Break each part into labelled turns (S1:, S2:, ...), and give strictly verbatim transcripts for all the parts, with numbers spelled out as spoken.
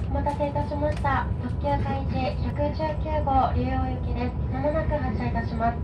S1: お待たせいたしました。特急かいじひゃくじゅうきゅうごう竜王行きです。まもなく発車いたします。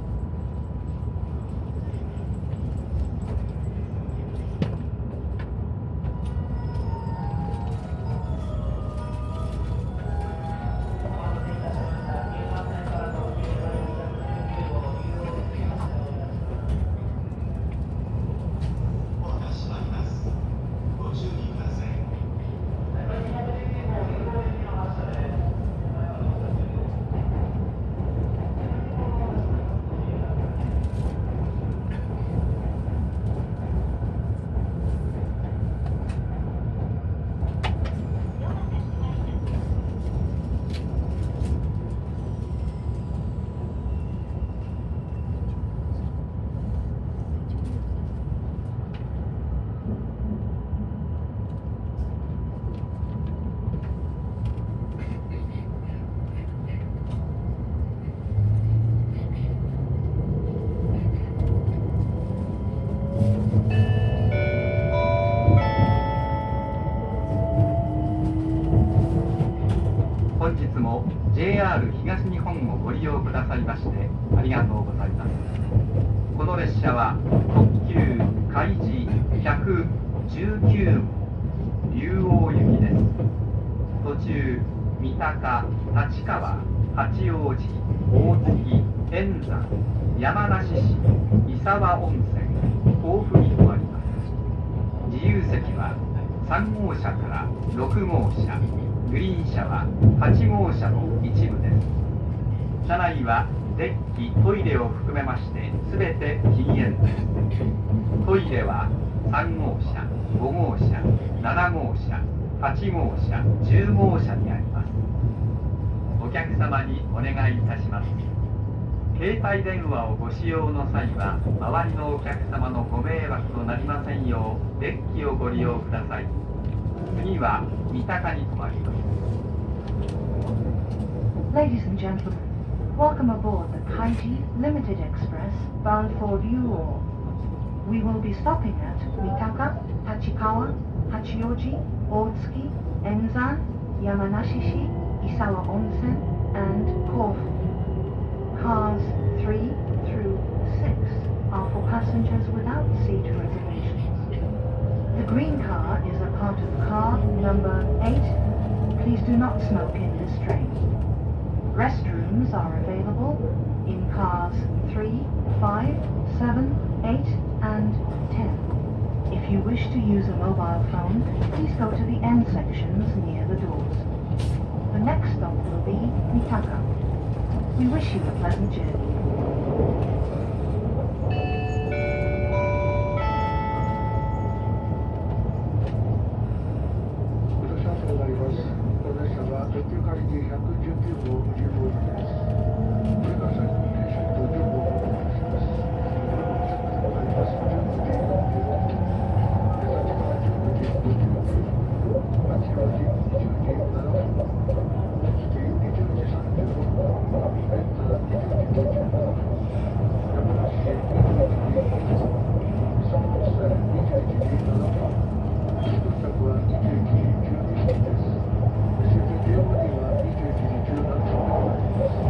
S2: 本日も ジェイアール 東日本をご利用くださいましてありがとうございます。この列車は特急かいじひゃくじゅうきゅうごう竜王行きです。途中三鷹、立川、八王子、大月、円山、山梨市、伊沢温泉、甲府に停まります。自由席はさんごうしゃからろくごうしゃ、グリーン車ははちごうしゃの一部です。車内はデッキ、トイレを含めまして全て禁煙です。トイレはさんごうしゃ、ごごうしゃ、ななごうしゃ、はちごうしゃ、じゅうごうしゃにあります。お客様にお願いいたします。携帯電話をご使用の際は周りのお客様のご迷惑となりませんようデッキをご利用ください。次は三鷹に停まります。
S3: Ladies and gentlemen, welcome aboard the Kaiji Limited Express bound for Ryuo. We will be stopping at Mitaka, Tachikawa, Hachioji, Otsuki, Enzan, Yamanashi, Isawa Onsen, and Kofu. Cars three through six are for passengers without seat reservations. The green car is a part of car number eight. Please do not smoke in this train. Restrooms are available in cars three, five, seven, eight, and ten. If you wish to use a mobile phone, please go to the end sections near the doors. The next stop will be Mitaka. We wish you a pleasant journey.
S4: 「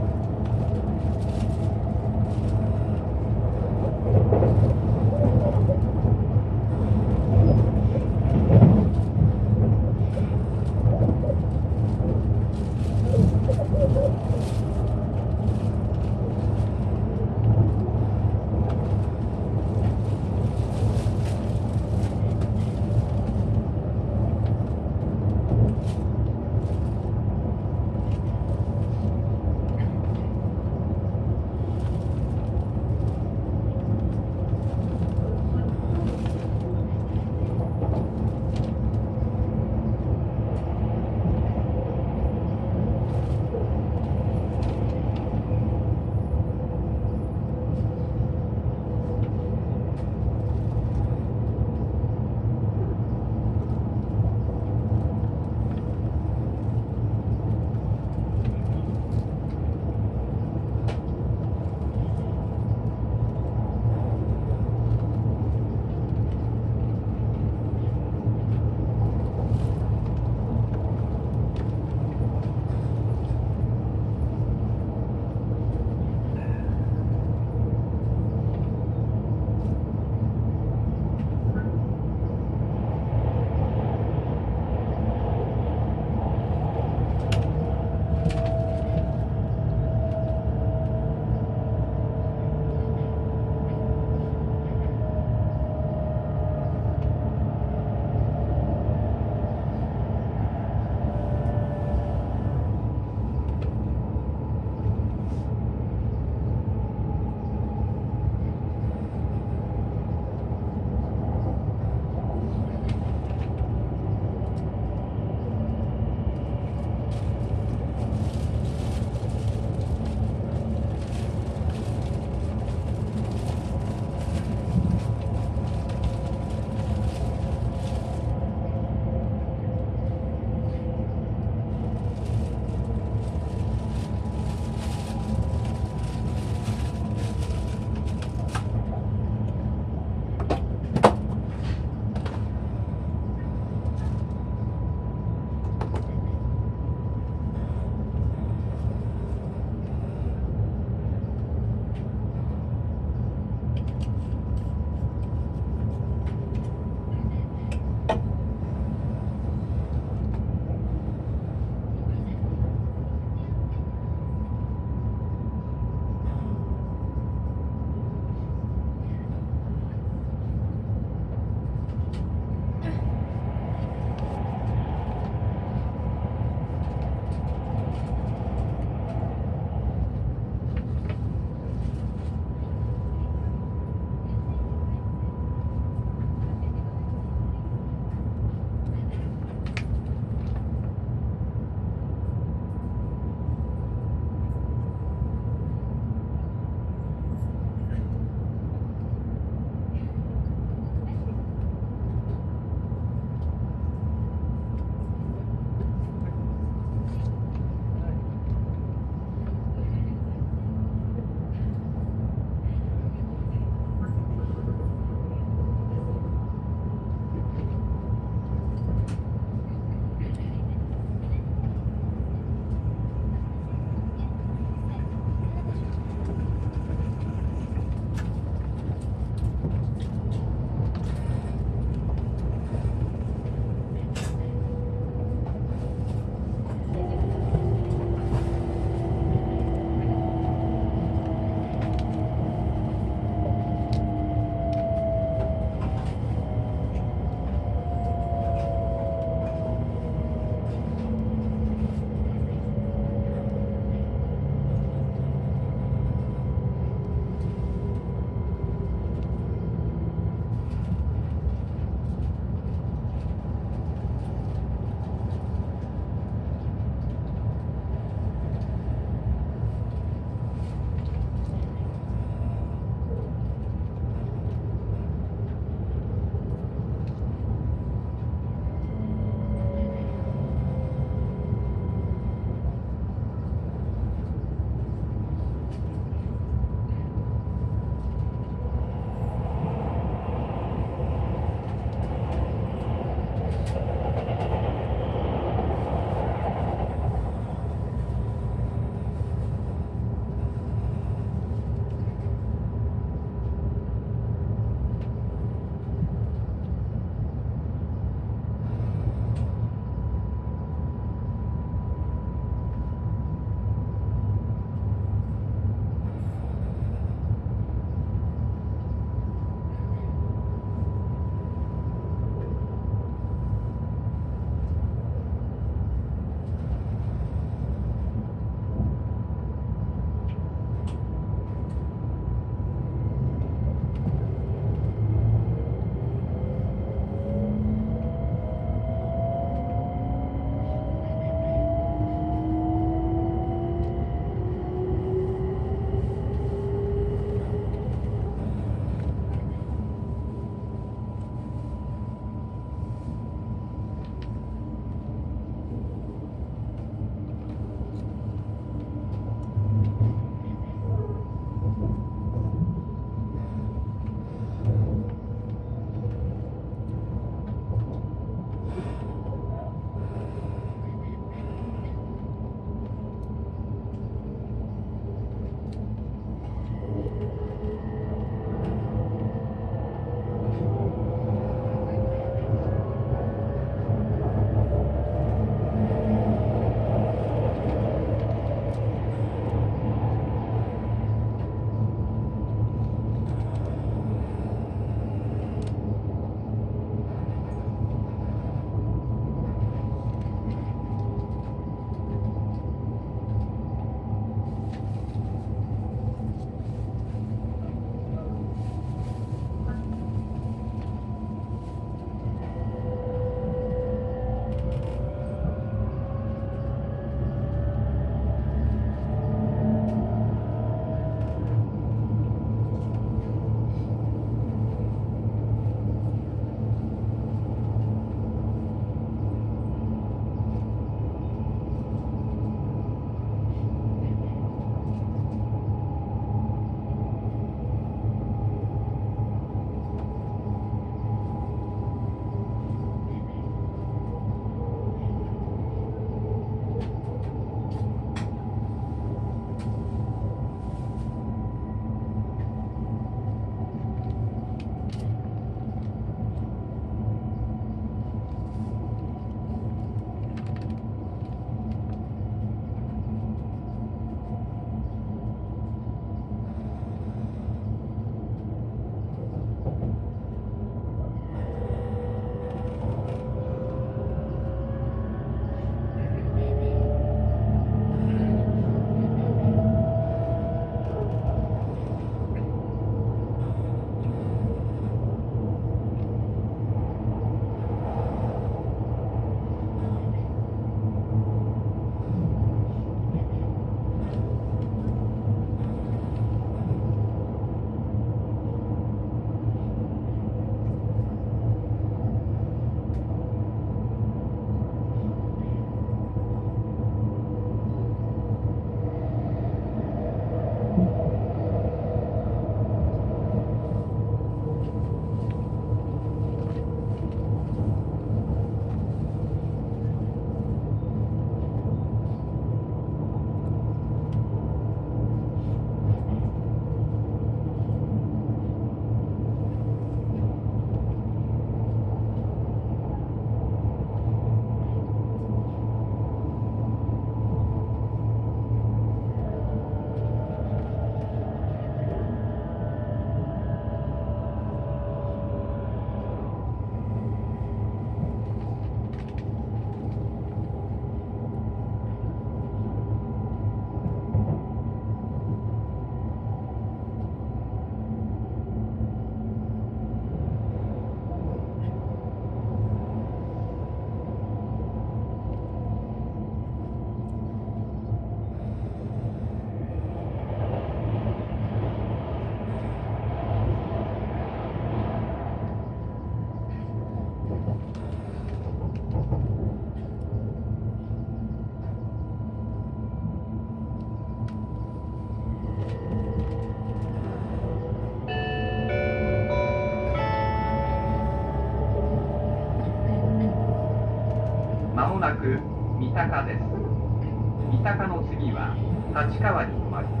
S2: もなく三鷹です。三鷹の次は立川に止まります。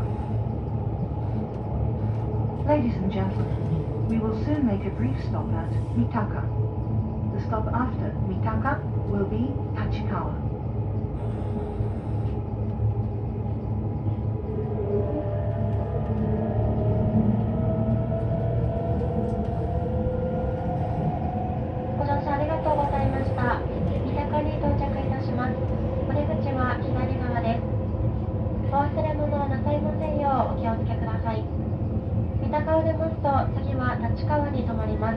S3: Ladies and gentlemen, we will soon make a brief stop at Mitaka. The stop after Mitaka will be Tachikawa.
S1: ご乗車ありがとうございました。三鷹に到着いたします。お出口は左側です。お忘れ物をなさいませんようお気をつけください。三鷹を出ますと次は立川に停まります。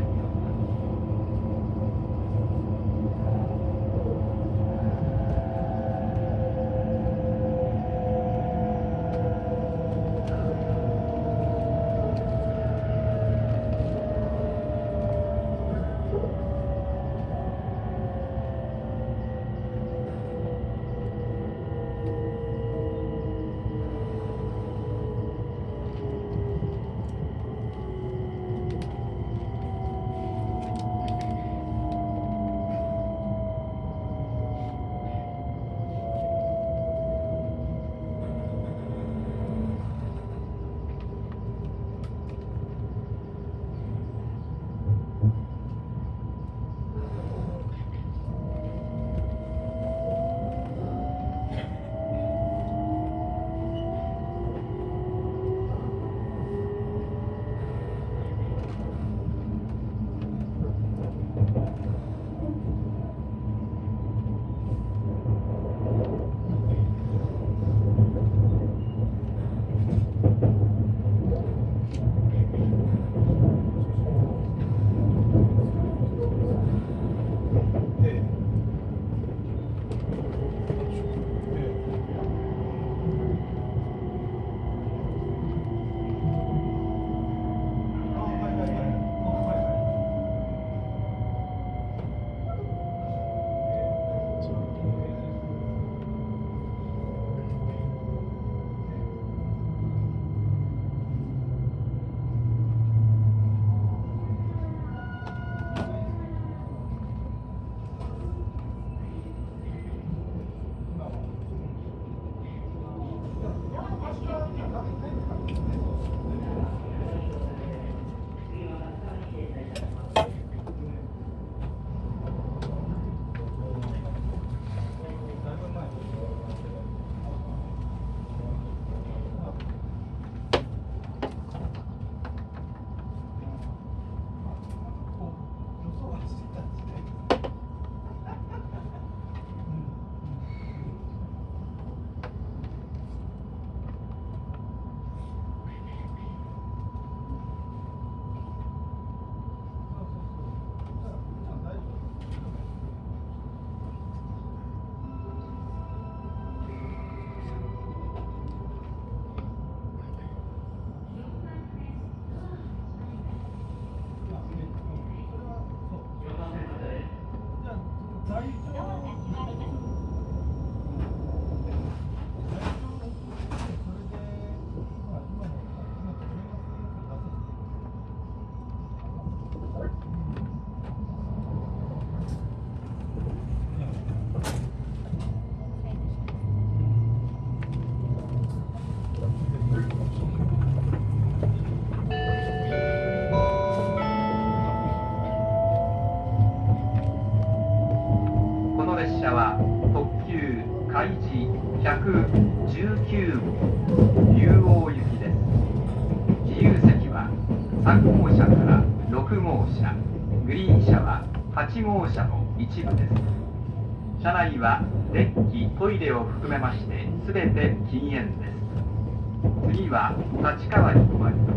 S2: 開示ひゃくじゅうきゅうご竜王行きです。自由席はさん号車からろく号車、グリーン車ははち号車の一部です。車内はデッキ、トイレを含めまして全て禁煙です。次は立川に停まります。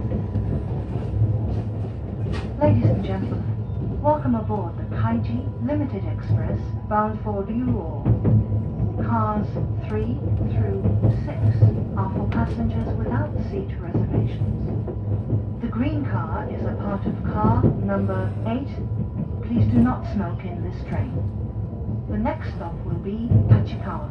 S3: Ladies and gentlemen, welcome aboard the Kaiji Limited Express bound for Ryuo. Cars three through six are for passengers without seat reservations. The green car is a part of car number eight. Please do not smoke in this train. The next stop will be Tachikawa.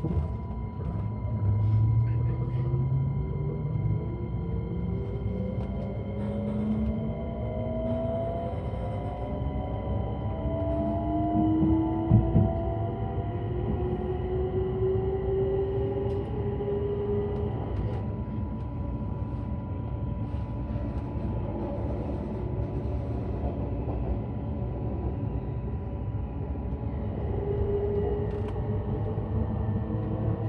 S1: ご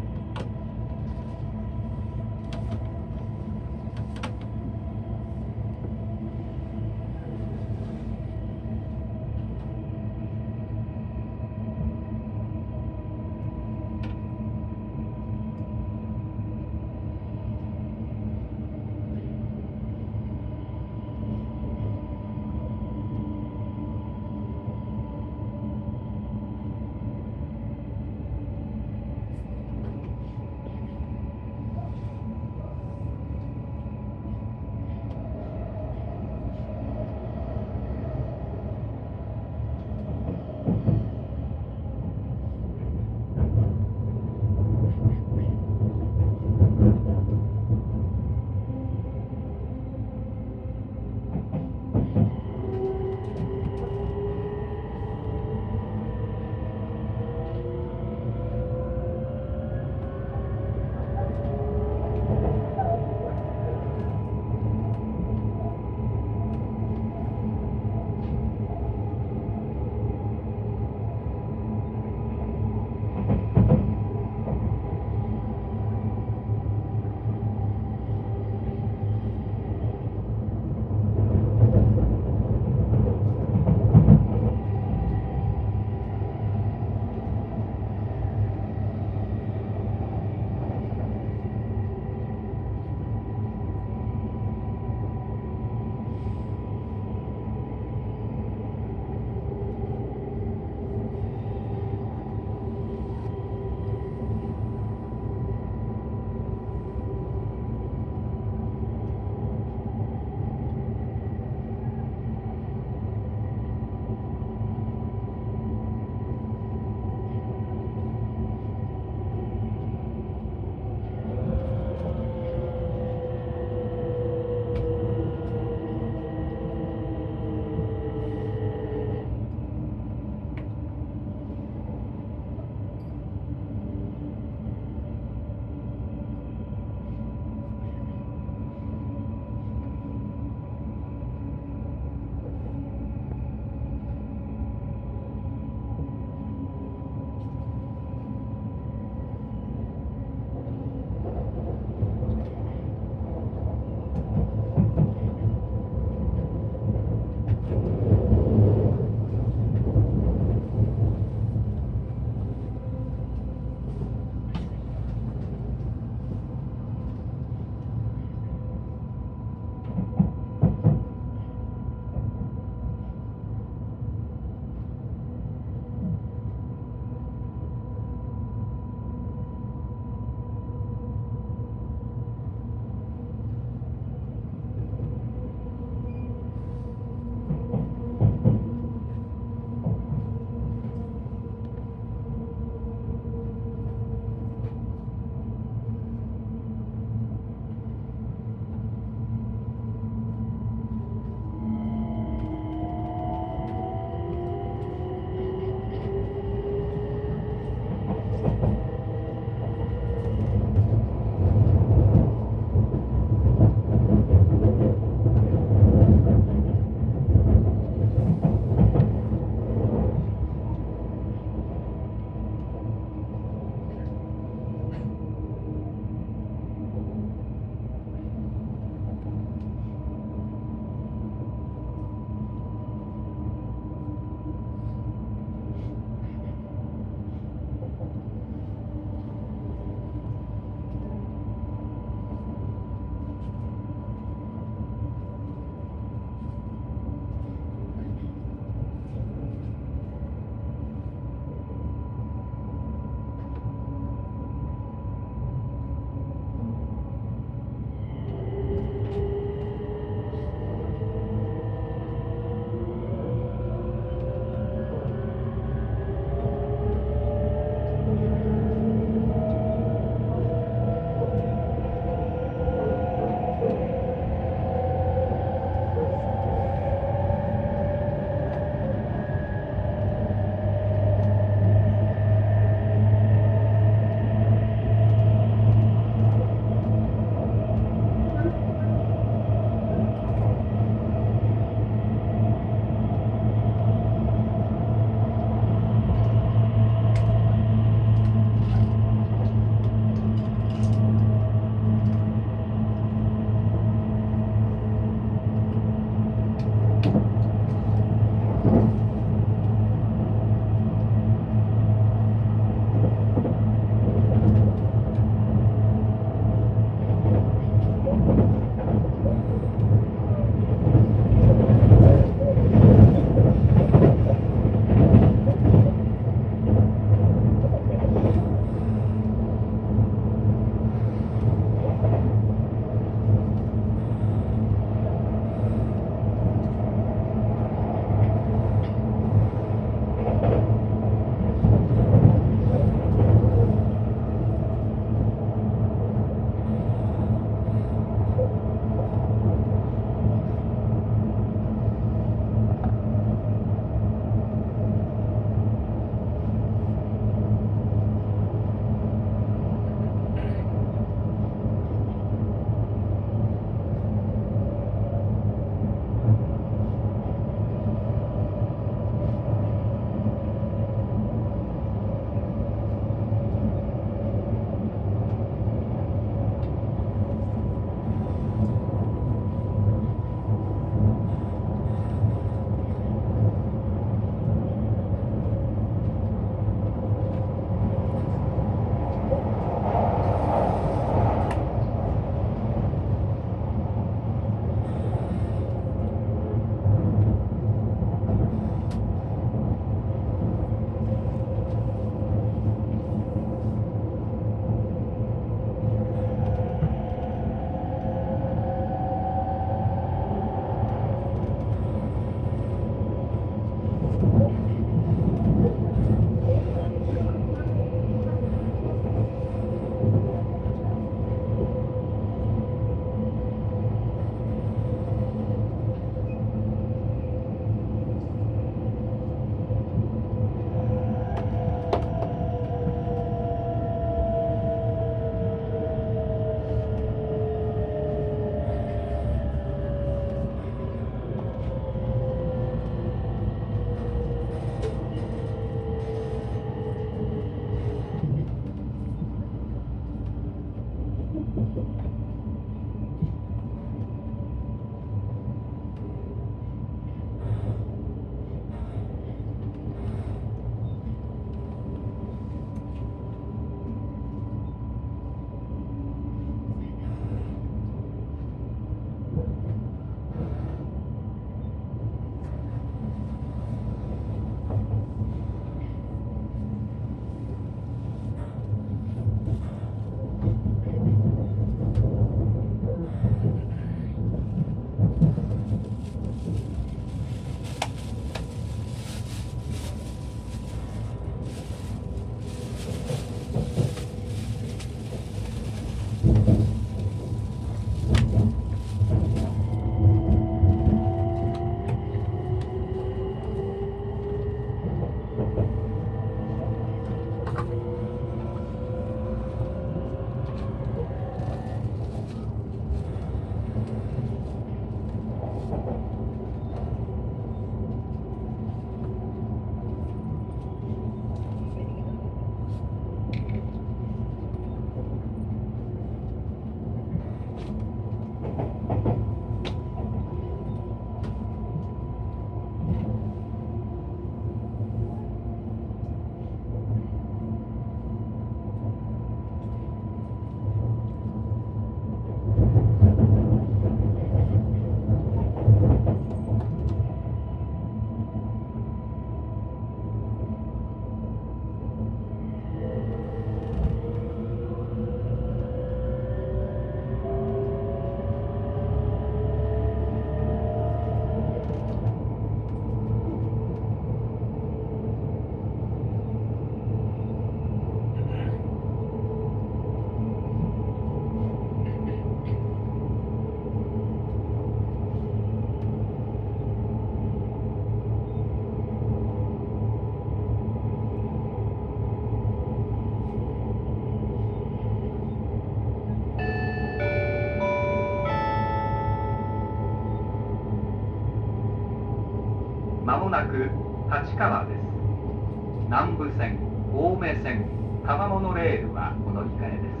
S2: まもなく立川です。南武線、青梅線、多摩モノレールはお乗り換えです。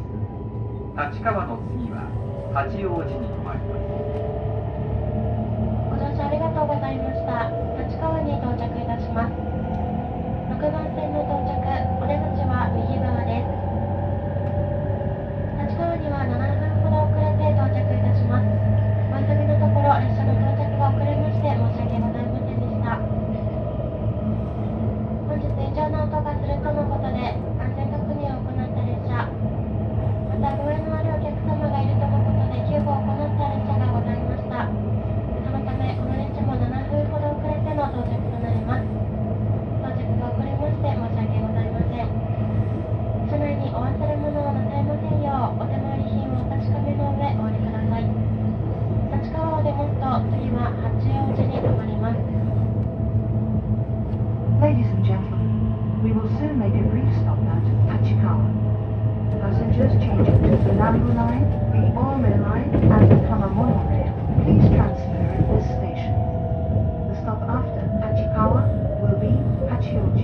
S2: 立川の次は八王子に停まります。
S1: ご乗車ありがとうございました。立川に到着いたします。ろくばん線の到着、お出口は右側です。立川にはななふんほど遅れて到着いたします。お急ぎのところ列車の到着が遅れまして申し訳ございませんでした。本日異常な音がするとのことで安全確認を行った列車、またご縁のあるお客様がいるとのことで急行を行った列車がございました。そのためこの列車もななふんほど遅れての到着となります。到着が遅れまして申し訳ございません。車内にお忘れ物をなさいませんようお手回り品をお確かめの上お降りください。立川を出ますと次は八王子に停まります。
S3: Ladies and gentlemen, we will soon make a brief stop at Tachikawa. Passengers changing to the Nambu Line, the Orme Line, and the Tama monorail, please transfer at this station. The stop after Tachikawa will be Hachioji.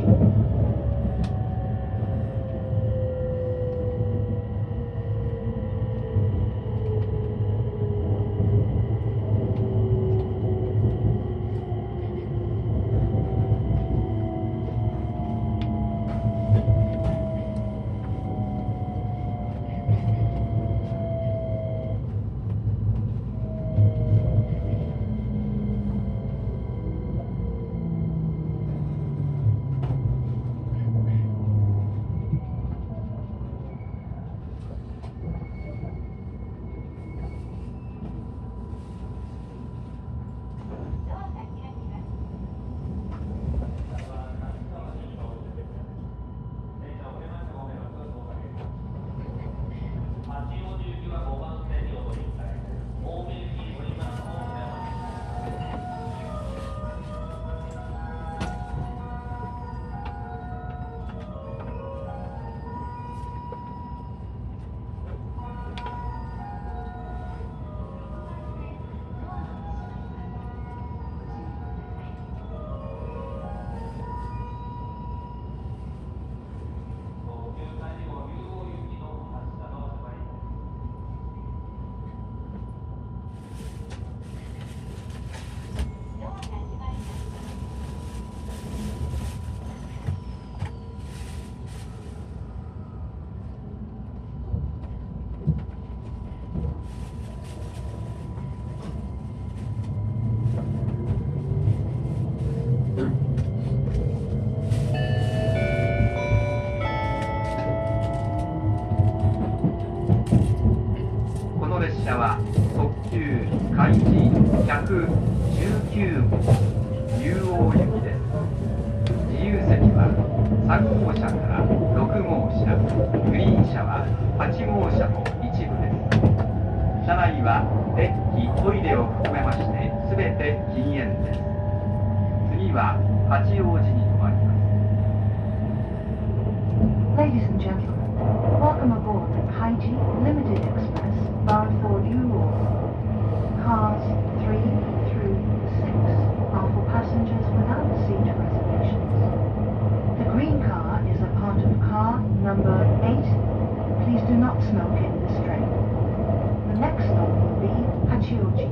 S2: 車は特急開示ひゃくじゅうきゅうごう竜王行きです。自由席はさんごうしゃからろくごうしゃ、グリーン車ははちごうしゃも一部です。車内はデッキ、トイレを含めましてすべて禁煙です。次は八王子に停まります。
S3: Ladies and gentlemen, welcome aboard the Kaiji Limited Express bound for Newell. Cars three through six are for passengers without seat reservations. The green car is a part of car number eight. Please do not smoke in this train. The next stop will be Hachioji.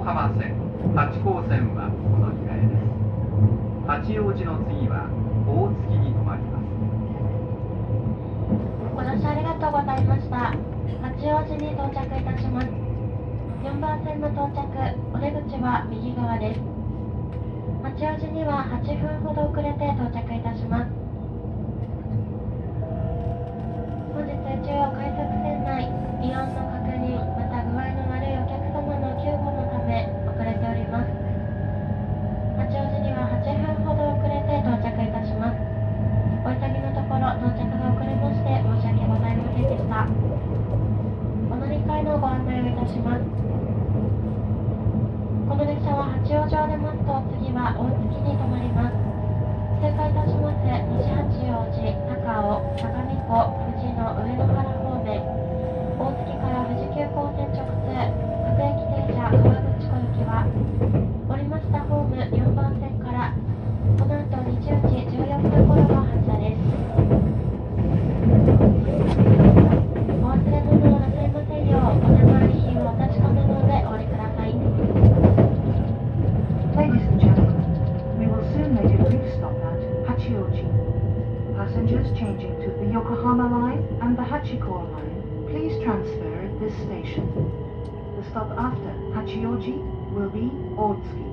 S2: 浜線、八高線はお乗り換えです。八王子の次は大月に停まります。
S1: ご乗車ありがとうございました。八王子に到着いたします。よんばん線の到着、お出口は右側です。八王子にははっぷんほど遅れて到着いたします。本日中央快速線内、異音の確認、また具合の悪いお客様の救護のため遅れております。八王子にははっぷんほど遅れて到着いたします。お急ぎのところ到着が遅れまして申し訳ございませんでした。お乗り換えのご案内をいたします。この列車は八王子を出ますと次は大月に停まります。通過いたします西八王子、高尾、相模湖、富士の上野原方面、大月から富士急行線直通、各駅停車川口湖行きは、降りましたホームよんばん線から、この後にじゅうじじゅうよんぷん頃の発車です。お忘れ物をなさいませんよう、お手回り品をお確かめの上お降りください。
S3: Ladies and gentlemen, we will soon make a brief stop at Hachioji. Passengers changing to the Yokohama line and the Hachiko line, please transfer at this station. The stop after Hachioji will be Otsuki.